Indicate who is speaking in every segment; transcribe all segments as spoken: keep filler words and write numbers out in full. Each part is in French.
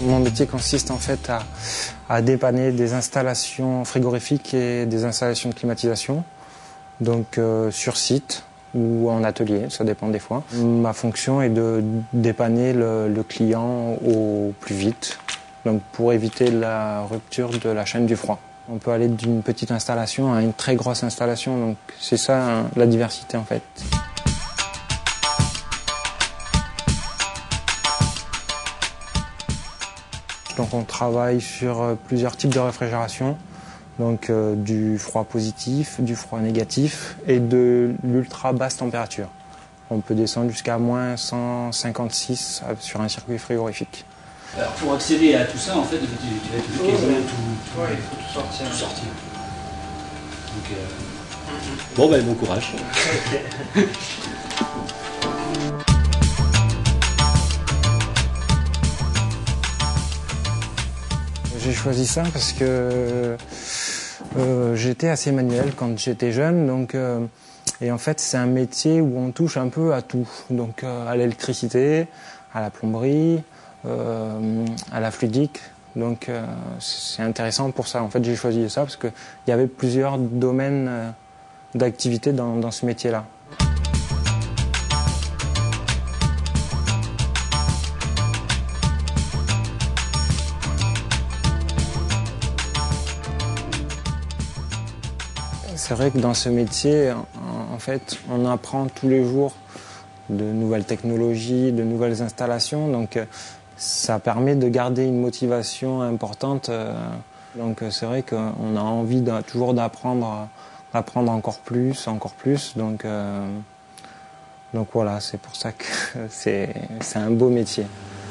Speaker 1: Mon métier consiste en fait à, à dépanner des installations frigorifiques et des installations de climatisation, donc euh, sur site ou en atelier, ça dépend des fois. Ma fonction est de dépanner le, le client au plus vite, donc pour éviter la rupture de la chaîne du froid. On peut aller d'une petite installation à une très grosse installation, donc c'est ça hein, la diversité en fait. Donc on travaille sur plusieurs types de réfrigération, donc euh, du froid positif, du froid négatif et de l'ultra basse température. On peut descendre jusqu'à moins cent cinquante-six sur un circuit frigorifique.
Speaker 2: Alors pour accéder à tout ça, en fait, tu, tu vas être quasiment tout, tout,
Speaker 1: ouais, il faut tout sortir.
Speaker 2: Tout sortir. Donc, euh... Bon, ben bon courage. Okay.
Speaker 1: J'ai choisi ça parce que euh, j'étais assez manuel quand j'étais jeune, donc euh, et en fait c'est un métier où on touche un peu à tout, donc euh, à l'électricité, à la plomberie, euh, à la fluidique, donc euh, c'est intéressant pour ça. En fait j'ai choisi ça parce que il y avait plusieurs domaines euh, d'activité dans, dans ce métier-là. C'est vrai que dans ce métier, en fait, on apprend tous les jours de nouvelles technologies, de nouvelles installations. Donc, ça permet de garder une motivation importante. Donc, c'est vrai qu'on a envie de, toujours d'apprendre, d'apprendre encore plus, encore plus. Donc, euh, donc voilà, c'est pour ça que c'est, c'est un beau métier.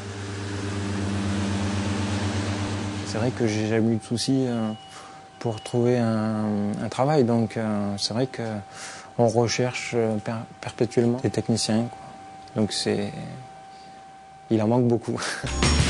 Speaker 1: C'est vrai que j'ai jamais eu de soucis pour trouver un, un travail. Donc euh, c'est vrai qu'on recherche per, perpétuellement des techniciens, quoi. Donc c'est, il en manque beaucoup.